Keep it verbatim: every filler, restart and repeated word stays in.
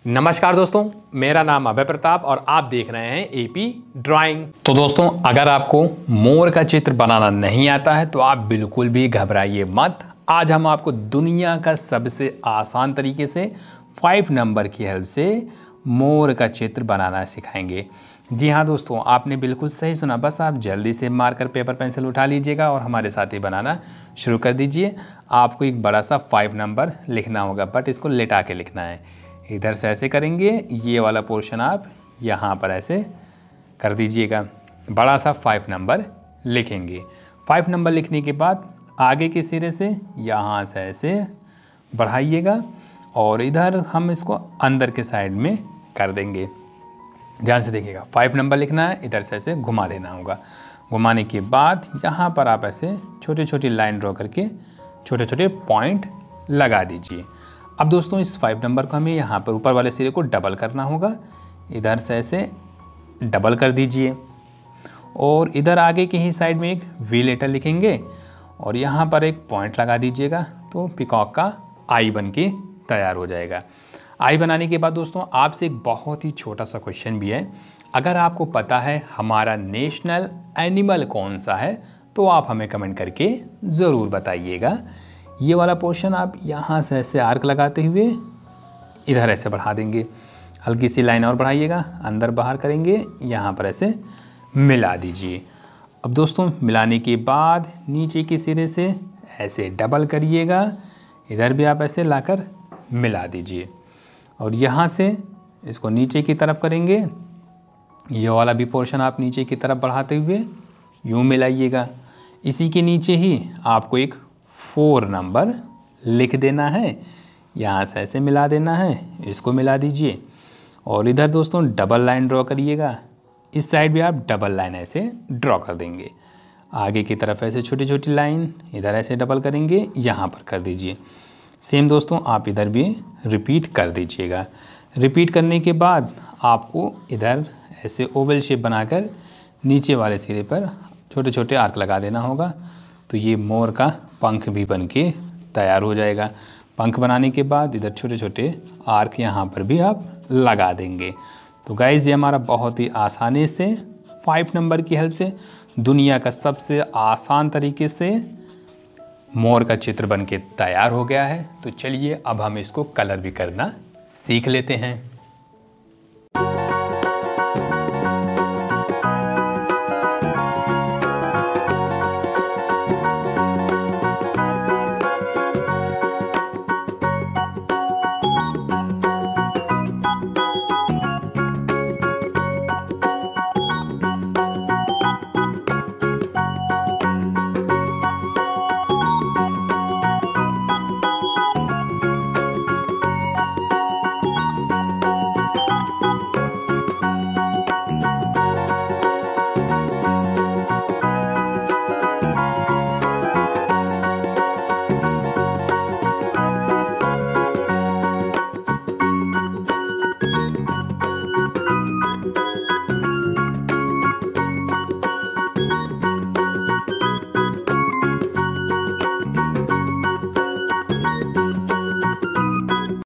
नमस्कार दोस्तों, मेरा नाम अभय प्रताप और आप देख रहे हैं एपी ड्राइंग। तो दोस्तों, अगर आपको मोर का चित्र बनाना नहीं आता है तो आप बिल्कुल भी घबराइए मत। आज हम आपको दुनिया का सबसे आसान तरीके से फाइव नंबर की हेल्प से मोर का चित्र बनाना सिखाएंगे। जी हाँ दोस्तों, आपने बिल्कुल सही सुना। बस आप जल्दी से मार्कर पेपर पेंसिल उठा लीजिएगा और हमारे साथ ही बनाना शुरू कर दीजिए। आपको एक बड़ा सा फाइव नंबर लिखना होगा, बट इसको लेटा के लिखना है। इधर से ऐसे करेंगे, ये वाला पोर्शन आप यहाँ पर ऐसे कर दीजिएगा। बड़ा सा फाइव नंबर लिखेंगे। फाइव नंबर लिखने के बाद आगे के सिरे से यहाँ से ऐसे बढ़ाइएगा और इधर हम इसको अंदर के साइड में कर देंगे। ध्यान से देखिएगा, फाइव नंबर लिखना है, इधर से ऐसे घुमा देना होगा। घुमाने के बाद यहाँ पर आप ऐसे छोटी छोटी लाइन ड्रॉ करके छोटे छोटे पॉइंट लगा दीजिए। अब दोस्तों, इस फाइव नंबर को हमें यहाँ पर ऊपर वाले सिरे को डबल करना होगा। इधर से ऐसे डबल कर दीजिए और इधर आगे की ही साइड में एक वी लेटर लिखेंगे और यहाँ पर एक पॉइंट लगा दीजिएगा, तो पिकॉक का आई बन के तैयार हो जाएगा। आई बनाने के बाद दोस्तों, आपसे एक बहुत ही छोटा सा क्वेश्चन भी है। अगर आपको पता है हमारा नेशनल एनिमल कौन सा है तो आप हमें कमेंट करके ज़रूर बताइएगा। ये वाला पोर्शन आप यहाँ से ऐसे आर्क लगाते हुए इधर ऐसे बढ़ा देंगे। हल्की सी लाइन और बढ़ाइएगा, अंदर बाहर करेंगे, यहाँ पर ऐसे मिला दीजिए। अब दोस्तों, मिलाने के बाद नीचे के सिरे से ऐसे डबल करिएगा, इधर भी आप ऐसे लाकर मिला दीजिए और यहाँ से इसको नीचे की तरफ करेंगे। ये वाला भी पोर्शन आप नीचे की तरफ बढ़ाते हुए यूँ मिलाइएगा। इसी के नीचे ही आपको एक फोर नंबर लिख देना है, यहाँ से ऐसे मिला देना है, इसको मिला दीजिए और इधर दोस्तों डबल लाइन ड्रॉ करिएगा। इस साइड भी आप डबल लाइन ऐसे ड्रॉ कर देंगे। आगे की तरफ ऐसे छोटी छोटी लाइन, इधर ऐसे डबल करेंगे, यहाँ पर कर दीजिए। सेम दोस्तों आप इधर भी रिपीट कर दीजिएगा। रिपीट करने के बाद आपको इधर ऐसे ओवल शेप बनाकर नीचे वाले सिरे पर छोटे छोटे आर्क लगा देना होगा, तो ये मोर का पंख भी बन के तैयार हो जाएगा। पंख बनाने के बाद इधर छोटे छोटे आर्क यहाँ पर भी आप लगा देंगे। तो गाइज़, ये हमारा बहुत ही आसानी से फाइव नंबर की हेल्प से दुनिया का सबसे आसान तरीके से मोर का चित्र बन के तैयार हो गया है। तो चलिए अब हम इसको कलर भी करना सीख लेते हैं।